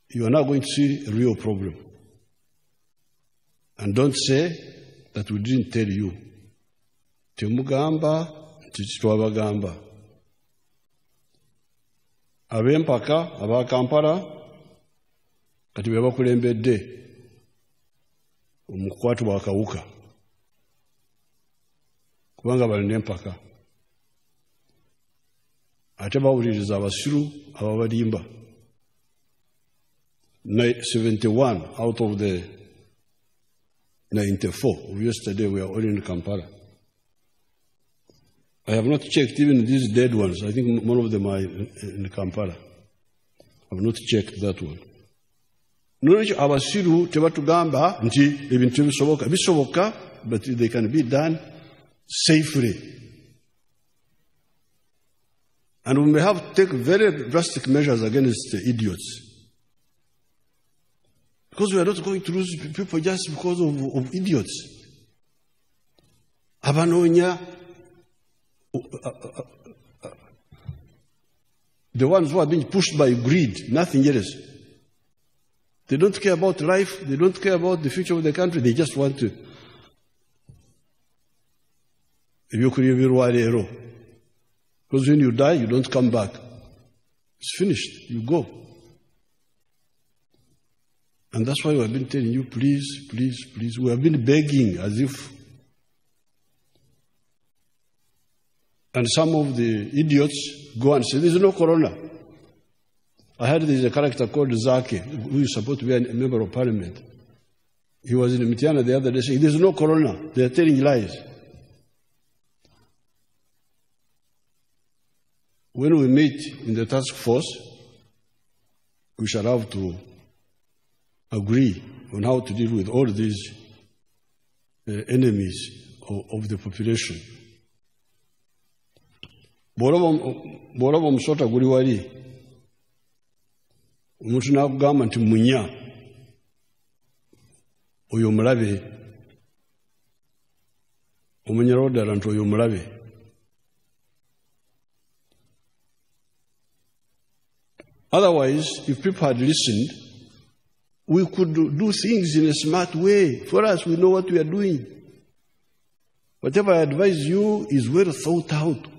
you are now going to see a real problem. And don't say that we didn't tell you. Temugamba, Titwabagamba. Abempaka, Abakampara, kati bwe bakulembedde omukwatu wa kawuka. Kubanga balina empaka. Ate bawuliriza abasiru ababalimba. 71 out of the 94 of yesterday were all in Kampala. I have not checked even these dead ones. I think one of them are in Kampala. I have not checked that one. Nolwekyo abasiru tebatugamba nti ebintu bisoboka, but they can be done safely. And we may have to take very drastic measures against the idiots. Because we are not going to lose people just because of idiots. Abanonya, the ones who are being pushed by greed, nothing else. They don't care about life, they don't care about the future of the country, they just want to. Because when you die, you don't come back. It's finished, you go. And that's why we have been telling you, please, please, please. We have been begging as if. And some of the idiots go and say, there's no corona. I heard there's a character called Zaki, who is supposed to be a member of parliament. He was in Mitiana the other day saying, there's no corona. They are telling lies. When we meet in the task force, we shall have to agree on how to deal with all these enemies of the population. Bw'olaba omusota guli wali, omuntu n'akugamba nti munya, oyo mulabe, omunyalawo ddala nti oyo mulabe. Otherwise, if people had listened, we could do things in a smart way. For us, we know what we are doing. Whatever I advise you is well thought out.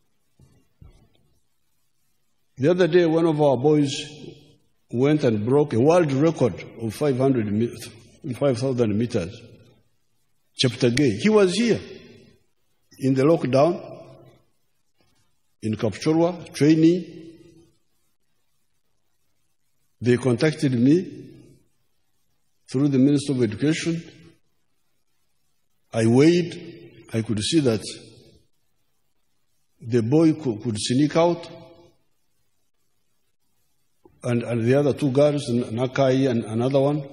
The other day, one of our boys went and broke a world record of 5,000 meters. Cheptegei. He was here in the lockdown, in Kapchorwa, training. They contacted me through the Minister of Education. I weighed. I could see that the boy could sneak out. And the other two girls, Nakai and another one.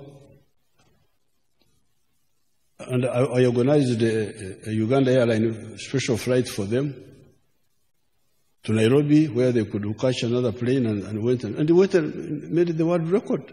And I organized a Uganda Airline special flight for them to Nairobi, where they could catch another plane and went and they went and made the world record.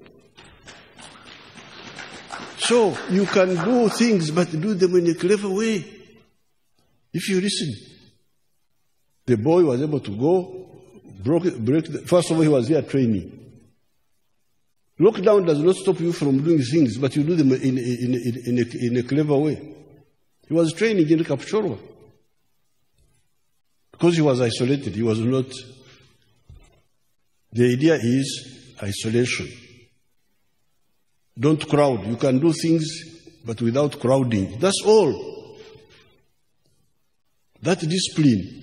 So you can do things, but do them in a clever way. If you listen. The boy was able to go, first of all, he was here training. Lockdown does not stop you from doing things, but you do them in a clever way. He was training in Kapchorwa. Because he was isolated, he was not. The idea is isolation. Don't crowd. You can do things, but without crowding. That's all. That discipline.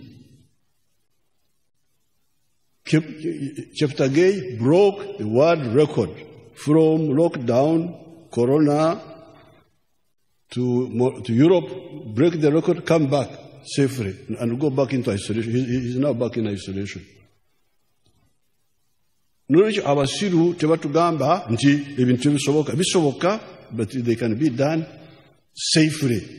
Cheptegei broke the world record from lockdown, corona, to Europe, break the record, come back safely, and go back into isolation. He's now back in isolation. Nolwekyo abasiru tebatugamba nti ebintu bisoboka, but they can be done safely.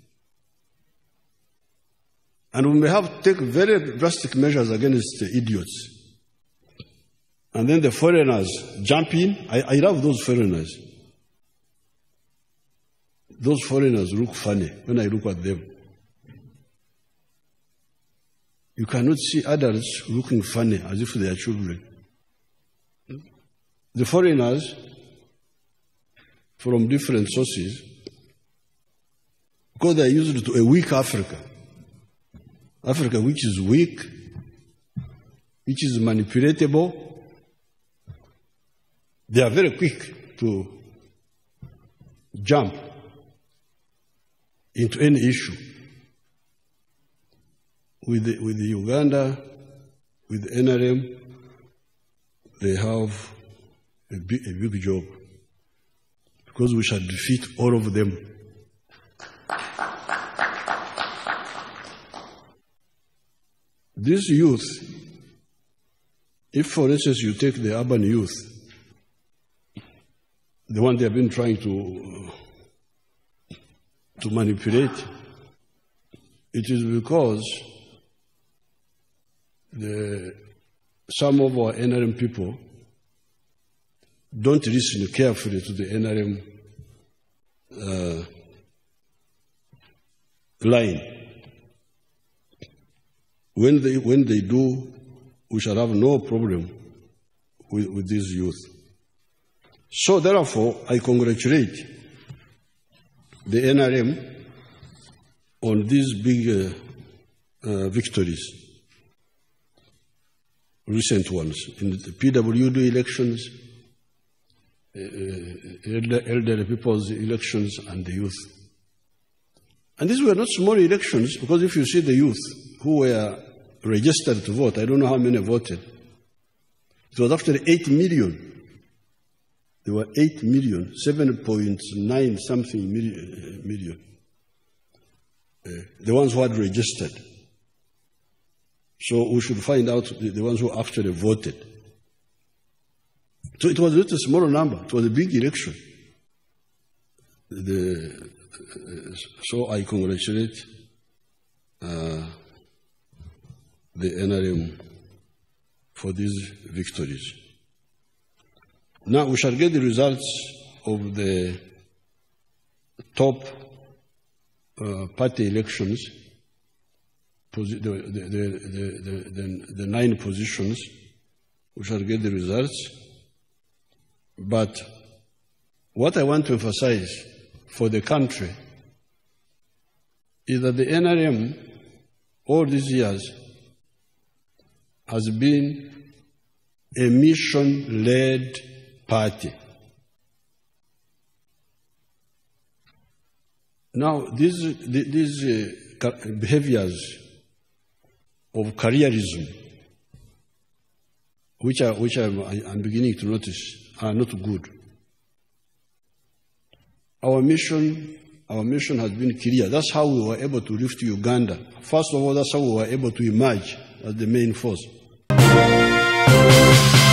And we may have to take very drastic measures against the idiots. And then the foreigners jump in. I love those foreigners. Those foreigners look funny when I look at them. You cannot see adults looking funny as if they are children. the foreigners from different sources, because they are used to a weak Africa, Africa which is weak, which is manipulatable, they are very quick to jump into any issue. With the Uganda, with the NRM, they have a big job, because we shall defeat all of them. This youth, if for instance you take the urban youth, the one they have been trying to manipulate, it is because some of our NRM people don't listen carefully to the NRM line. When they do, we shall have no problem with this youth. So therefore, I congratulate the NRM on these big victories, recent ones, in the PWD elections, elderly people's elections, and the youth. And these were not small elections, because if you see the youth who were registered to vote, I don't know how many voted. It was actually 8 million. There were 8 million, 7.9 something million. The ones who had registered. So we should find out the ones who actually voted. So it was not a small number, it was a big election. So I congratulate the NRM for these victories. Now we shall get the results of the top party elections, the 9 positions. We shall get the results. But what I want to emphasize for the country is that the NRM all these years has been a mission-led party. Now, these behaviors of careerism, which I'm beginning to notice, are not good. Our mission has been clear. That's how we were able to lift Uganda. First of all, that's how we were able to emerge as the main force.